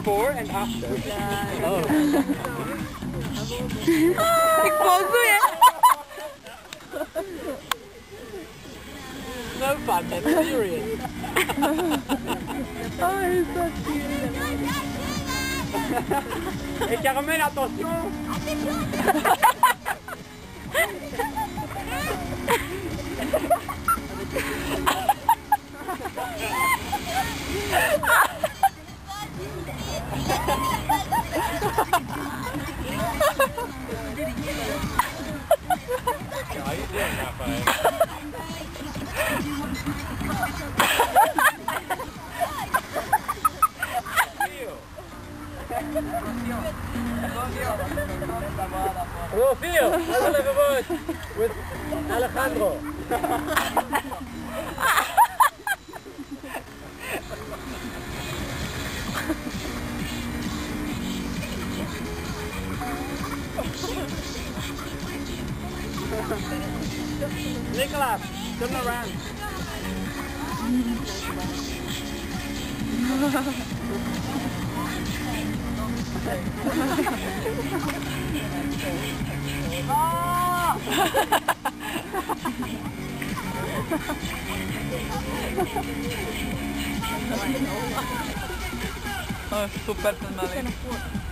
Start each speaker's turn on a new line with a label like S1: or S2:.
S1: before and after. Oh. No fun, that's serious.
S2: Oh, he's so cute.
S1: Et Carmen, attention. How are you doing, Raphael? Rufio, have a little word with Alejandro. Nicholas, turn around.
S2: Oh, super personality.